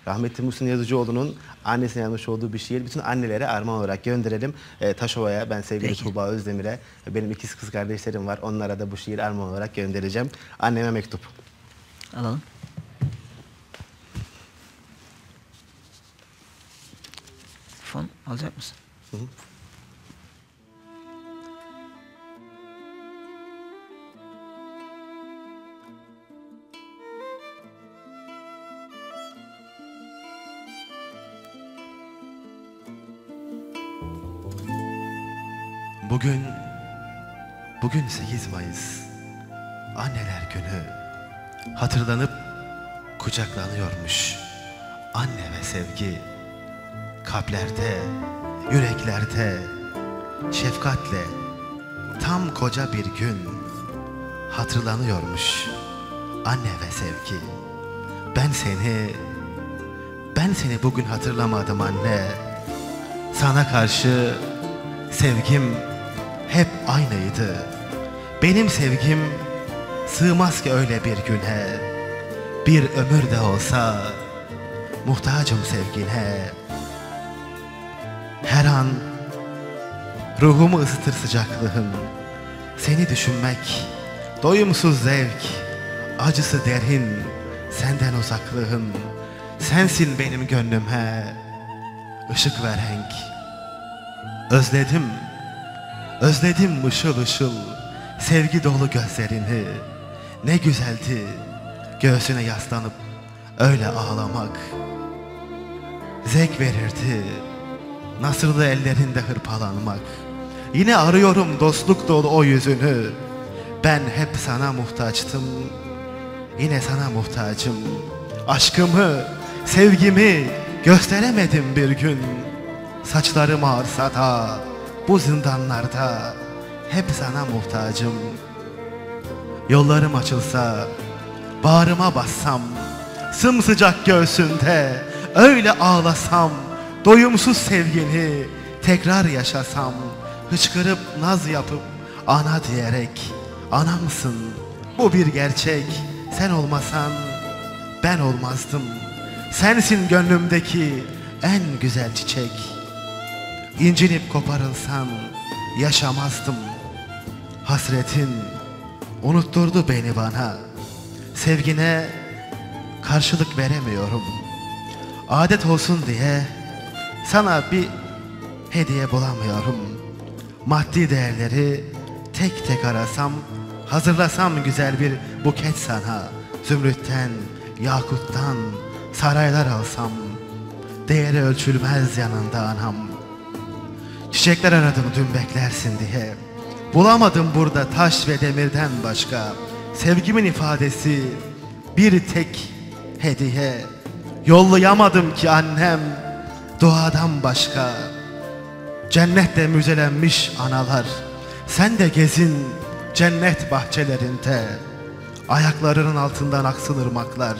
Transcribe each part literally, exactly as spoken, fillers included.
Rahmetli Muhsin Yazıcıoğlu'nun annesine yazmış olduğu bir şiir. Bütün annelere armağan olarak gönderelim. E, Taşova'ya, ben sevgili Peki. Tuğba Özdemir'e, benim ikiz kız kardeşlerim var. Onlara da bu şiir armağan olarak göndereceğim. Anneme mektup. Alalım. Fon alacak mısın? Hı hı. Bugün, bugün sekiz Mayıs, Anneler Günü. Hatırlanıp kucaklanıyormuş anne ve sevgi. Kalplerde, yüreklerde, şefkatle tam koca bir gün hatırlanıyormuş anne ve sevgi. Ben seni, ben seni bugün hatırlamadım anne. Sana karşı sevgim hep aynıydı. Benim sevgim sığmaz ki öyle bir güne. Bir ömür de olsa muhtacım sevgine. Her an ruhumu ısıtır sıcaklığın. Seni düşünmek doyumsuz zevk, acısı derin senden uzaklığın. Sensin benim gönlüme ışık ve renk. Özledim, özledim ışıl ışıl sevgi dolu gözlerini. Ne güzeldi göğsüne yaslanıp öyle ağlamak. Zevk verirdi nasırlı ellerinde hırpalanmak. Yine arıyorum dostluk dolu o yüzünü. Ben hep sana muhtaçtım, yine sana muhtacım. Aşkımı, sevgimi gösteremedim bir gün. Saçlarım ağrısa da bu zindanlarda hep sana muhtacım. Yollarım açılsa, bağrıma bassam, sımsıcak göğsünde öyle ağlasam, doyumsuz sevgini tekrar yaşasam, hıçkırıp naz yapıp ana diyerek, anamsın bu bir gerçek, sen olmasan ben olmazdım. Sensin gönlümdeki en güzel çiçek. İncinip koparılsan yaşamazdım. Hasretin unutturdu beni bana. Sevgine karşılık veremiyorum. Adet olsun diye sana bir hediye bulamıyorum. Maddi değerleri tek tek arasam, hazırlasam güzel bir buket sana. Zümrütten, yakuttan saraylar alsam, değeri ölçülmez yanında anam. Çiçekler aradım dün beklersin diye. Bulamadım burada taş ve demirden başka. Sevgimin ifadesi bir tek hediye. Yollayamadım ki annem duadan başka. Cennette müzelenmiş analar, sen de gezin cennet bahçelerinde. Ayaklarının altından aksın ırmaklar.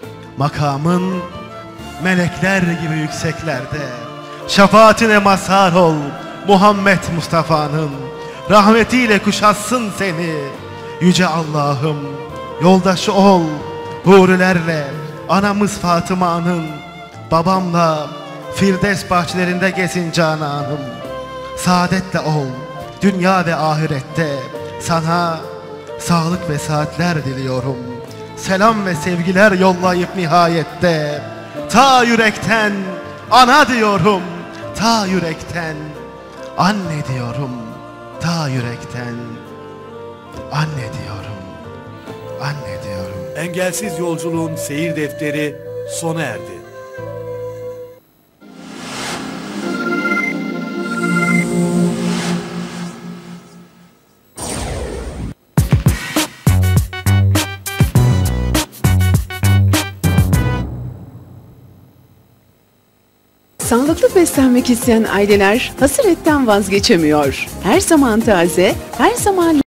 Makamın melekler gibi yükseklerde. Şefaatine mazhar ol Muhammed Mustafa'nın. Rahmetiyle kuşatsın seni yüce Allah'ım. Yoldaşı ol hurilerle anamız Fatıma'nın. Babamla Firdevs bahçelerinde gezin cananım. Saadetle ol dünya ve ahirette. Sana sağlık ve saatler diliyorum. Selam ve sevgiler yollayıp nihayette ta yürekten ana diyorum, ta yürekten anne diyorum, ta yürekten anne diyorum, anne diyorum. Engelsiz yolculuğun seyir defteri sona erdi. Sağlıklı beslenmek isteyen aileler hasır etten vazgeçemiyor. Her zaman taze, her zaman